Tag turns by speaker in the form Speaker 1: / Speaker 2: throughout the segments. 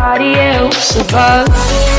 Speaker 1: nobody else above.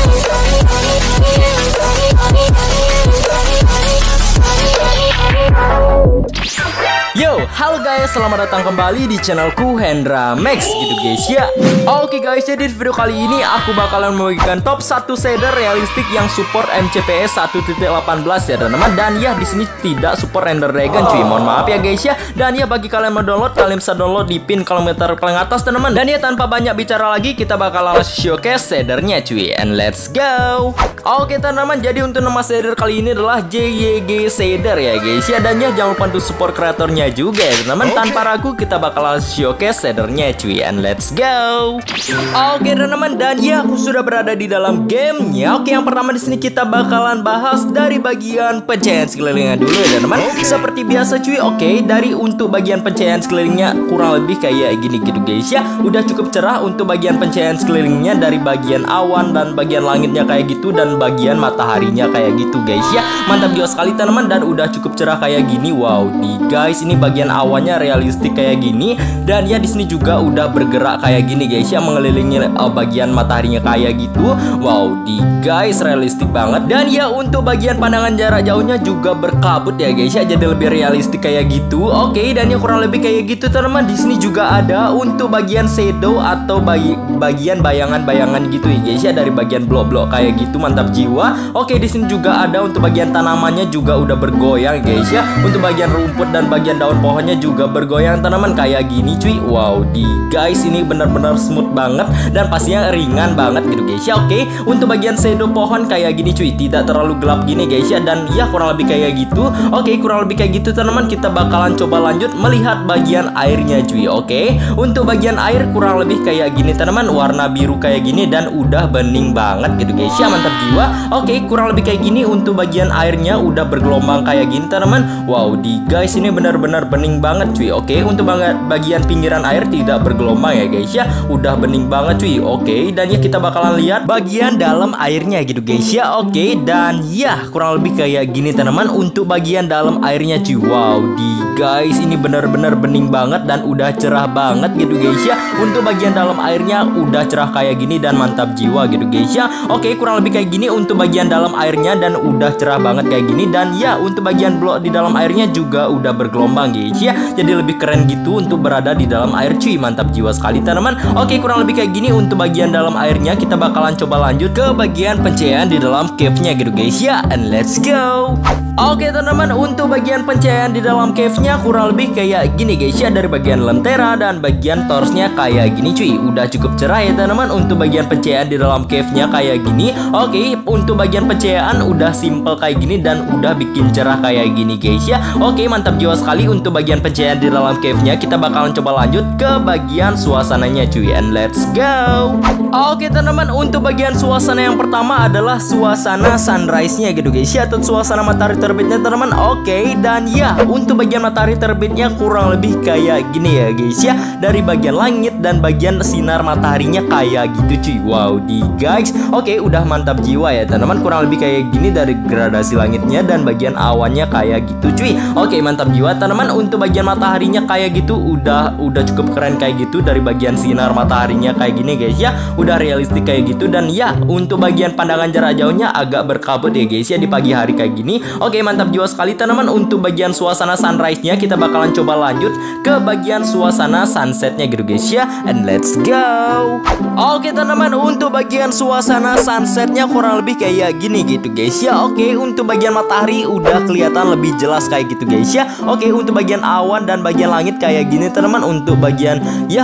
Speaker 2: Yo, halo guys, selamat datang kembali di channelku Hendra Max gitu guys ya. Oke guys, jadi di video kali ini aku bakalan membagikan top 1 shader realistik yang support MCPS 1.18 ya teman-teman. Dan ya di sini tidak support Ender Dragon cuy, mohon maaf ya guys ya. Dan ya bagi kalian mau download, kalian bisa download di pin komentar paling atas teman-teman. Dan ya tanpa banyak bicara lagi, kita bakalan langsung showcase shadernya cuy, and let's go. Oke teman-teman, jadi untuk nama shader kali ini adalah JYG shader ya guys ya. Dan ya jangan lupa untuk support kreatornya juga ya teman-teman. Tanpa ragu kita bakal showcase shadernya cuy, and let's go. Oke teman-teman, dan ya aku sudah berada di dalam gamenya. Oke, yang pertama di sini kita bakalan bahas dari bagian pencahayaan sekelilingnya dulu ya teman-teman. Seperti biasa cuy, oke, dari untuk bagian pencahayaan sekelilingnya kurang lebih kayak gini gitu guys ya. Udah cukup cerah untuk bagian pencahayaan sekelilingnya, dari bagian awan dan bagian langitnya kayak gitu, dan bagian mataharinya kayak gitu guys ya. Mantap juga sekali teman-teman, dan udah cukup cerah kayak gini. Wow, di guys ini bagian awannya realistik kayak gini, dan ya di sini juga udah bergerak kayak gini guys ya, mengelilingi bagian mataharinya kayak gitu. Wow, di guys realistik banget. Dan ya untuk bagian pandangan jarak jauhnya juga berkabut ya guys ya, jadi lebih realistik kayak gitu. Oke, dan ya kurang lebih kayak gitu teman-teman. Di sini juga ada untuk bagian shadow atau bagian bayangan-bayangan gitu ya guys ya, dari bagian blok-blok kayak gitu. Mantap jiwa. Oke, di sini juga ada untuk bagian tanamannya juga udah bergoyang guys ya. Untuk bagian rumput dan bagian daun pohonnya juga bergoyang teman-teman kayak gini cuy. Wow, di guys ini benar-benar smooth banget dan pastinya ringan banget gitu guys ya. Oke, untuk bagian shadow pohon kayak gini cuy, tidak terlalu gelap gini guys ya, dan ya kurang lebih kayak gitu. Oke, kurang lebih kayak gitu teman-teman. Kita bakalan coba lanjut melihat bagian airnya cuy. Oke, untuk bagian air kurang lebih kayak gini teman-teman, warna biru kayak gini dan udah bening banget gitu guys ya. Mantap jiwa. Oke, kurang lebih kayak gini. Untuk bagian airnya udah bergelombang kayak gini teman-teman. Wow, di guys ini benar-benar bening banget cuy. Oke, untuk bagian pinggiran air tidak bergelombang ya guys ya, udah bening banget cuy. Oke, dan ya kita bakalan lihat bagian dalam airnya gitu guys ya. Oke, dan ya kurang lebih kayak gini teman-teman untuk bagian dalam airnya cuy. Wow, di guys ini benar-benar bening banget dan udah cerah banget gitu guys ya. Untuk bagian dalam airnya udah cerah kayak gini dan mantap jiwa gitu guys ya. Oke, kurang lebih kayak gini untuk bagian dalam airnya dan udah cerah banget kayak gini. Dan ya untuk bagian blok di dalam airnya juga udah bergelombang guys ya, jadi lebih keren gitu untuk berada di dalam air cuy. Mantap jiwa sekali teman-teman. Oke, kurang lebih kayak gini untuk bagian dalam airnya. Kita bakalan coba lanjut ke bagian pencahayaan di dalam cave-nya gitu guys ya, and let's go. Oke teman-teman, untuk bagian pencahayaan di dalam cave-nya kurang lebih kayak gini guys ya, dari bagian lentera dan bagian torchnya kayak gini cuy. Udah cukup cerah ya teman-teman untuk bagian pencahayaan di dalam cave-nya kayak gini. Oke, untuk bagian pencahayaan udah simple kayak gini dan udah bikin cerah kayak gini guys ya. Oke, mantap jiwa sekali untuk bagian pencahayaan di dalam cave-nya. Kita bakalan coba lanjut ke bagian suasananya cuy, and let's go. Oke teman-teman, untuk bagian suasana yang pertama adalah suasana sunrise-nya gitu guys ya, atau suasana matahari terbitnya teman-teman. Oke, dan ya untuk bagian matahari terbitnya kurang lebih kayak gini ya guys ya, dari bagian langit dan bagian sinar mataharinya kayak gitu cuy. Wow, di guys. Oke, udah mantap jiwa ya teman-teman. Kurang lebih kayak gini dari gradasi langitnya dan bagian awannya kayak gitu cuy. Oke, mantap jiwa teman-teman. Untuk bagian mataharinya kayak gitu udah cukup keren kayak gitu, dari bagian sinar mataharinya kayak gini guys ya, udah realistik kayak gitu. Dan ya untuk bagian pandangan jarak jauhnya agak berkabut ya guys ya di pagi hari kayak gini. Oke, mantap jiwa sekali teman-teman. Untuk bagian suasana sunrise-nya kita bakalan coba lanjut ke bagian suasana sunset-nya gitu guys ya, and let's go. Oke teman-teman, untuk bagian suasana sunset-nya kurang lebih kayak gini gitu guys ya. Oke, untuk bagian matahari udah kelihatan lebih jelas kayak gitu guys ya. Oke, untuk bagian awan dan bagian langit kayak gini teman-teman. Untuk bagian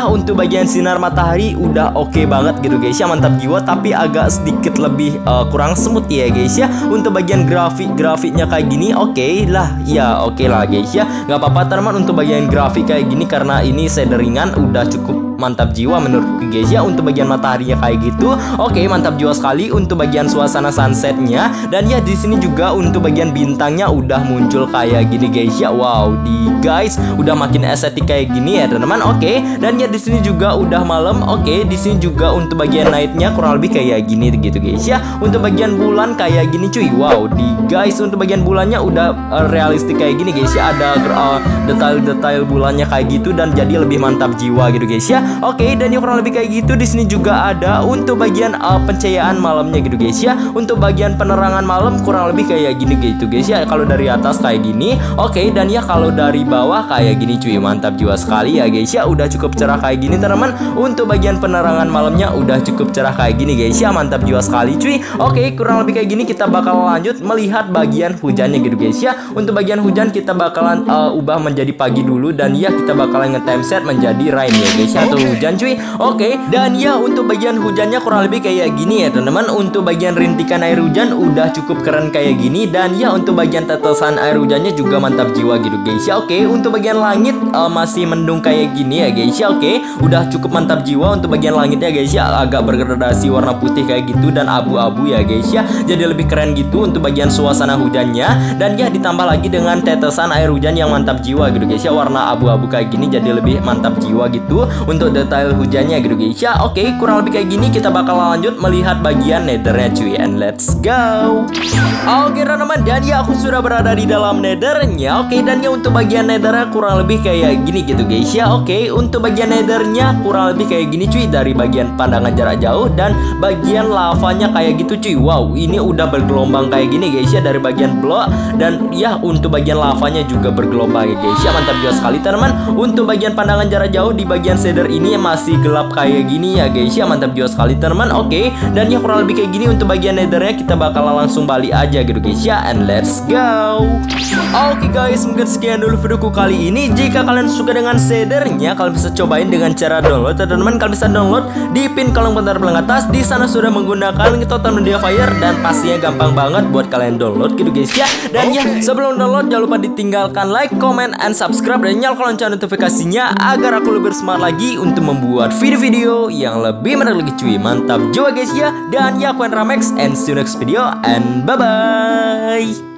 Speaker 2: sinar matahari udah oke banget gitu guys ya, mantap jiwa. Tapi agak sedikit lebih kurang smooth ya guys ya. Untuk bagian grafiknya kayak gini oke lah ya, oke lah guys ya, nggak apa-apa teman-teman. Untuk bagian grafik kayak gini karena ini shaderingan udah cukup mantap jiwa menurutku guys ya. Untuk bagian mataharinya kayak gitu. Oke, mantap jiwa sekali untuk bagian suasana sunsetnya. Dan ya di sini juga untuk bagian bintangnya udah muncul kayak gini guys ya. Wow, di guys udah makin estetik kayak gini ya teman-teman. Oke, dan ya di sini juga udah malam. Oke, di sini juga untuk bagian nightnya kurang lebih kayak gini gitu guys ya. Untuk bagian bulan kayak gini cuy. Wow, di guys untuk bagian bulannya udah realistik kayak gini guys ya. Ada detail-detail bulannya kayak gitu dan jadi lebih mantap jiwa gitu guys ya. ya. Oke, dan ya kurang lebih kayak gitu. Di sini juga ada untuk bagian pencahayaan malamnya gitu guys ya. Untuk bagian penerangan malam kurang lebih kayak gini gitu guys ya. Kalau dari atas kayak gini. Oke, dan ya kalau dari bawah kayak gini cuy. Mantap jiwa sekali ya guys ya. Udah cukup cerah kayak gini teman-teman. Untuk bagian penerangan malamnya udah cukup cerah kayak gini guys ya. Mantap jiwa sekali cuy. Oke, kurang lebih kayak gini. Kita bakal lanjut melihat bagian hujannya gitu guys ya. Untuk bagian hujan kita bakalan ubah menjadi pagi dulu. Dan ya kita bakalan nge-time set menjadi rain ya guys ya. Atau hujan cuy. Oke, dan ya untuk bagian hujannya kurang lebih kayak gini ya teman-teman. Untuk bagian rintikan air hujan udah cukup keren kayak gini. Dan ya untuk bagian tetesan air hujannya juga mantap jiwa gitu guys ya. Oke, untuk bagian langit masih mendung kayak gini ya guys ya. Oke, udah cukup mantap jiwa. Untuk bagian langitnya guys ya agak bergradasi warna putih kayak gitu dan abu-abu ya guys ya. Jadi lebih keren gitu untuk bagian suasana hujannya. Dan ya ditambah lagi dengan tetesan air hujan yang mantap jiwa gitu guys ya. Warna abu-abu kayak gini jadi lebih mantap jiwa gitu untuk detail hujannya gitu guys ya. Oke, kurang lebih kayak gini. Kita bakal lanjut melihat bagian nethernya cuy. And let's go. Oke teman-teman, dan ya aku sudah berada di dalam nethernya. Oke, dan ya untuk bagian nethernya kurang lebih kayak gini gitu guys ya. Oke, untuk bagian nethernya kurang lebih kayak gini cuy. Dari bagian pandangan jarak jauh dan bagian lavanya kayak gitu cuy. Wow, ini udah bergelombang kayak gini guys ya. Dari bagian blok dan ya untuk bagian lavanya juga bergelombang ya guys ya. Mantap juga sekali teman-teman. Untuk bagian pandangan jarak jauh di bagian shader ini masih gelap kayak gini ya guys ya. Mantap juga sekali teman-teman. Oke, dan ya kurang lebih kayak gini. Untuk bagian nethernya kita bakal langsung balik aja gitu guys ya. And let's go. Oke guys, mungkin sekian dulu videoku kali ini. Jika kalian suka dengan shadernya, kalian bisa cobain dengan cara download teman-teman. Kalian bisa download di pin kolom komentar paling atas. Di sana sudah menggunakan Total Media Fire dan pastinya gampang banget buat kalian download gitu guys ya. Dan ya sebelum download jangan lupa ditinggalkan like, comment, and subscribe dan nyalakan lonceng notifikasinya agar aku lebih semangat lagi untuk membuat video-video yang lebih menarik lagi cuy. Mantap juga guys ya. Dan ya aku Hendra Max and see you next video and bye bye.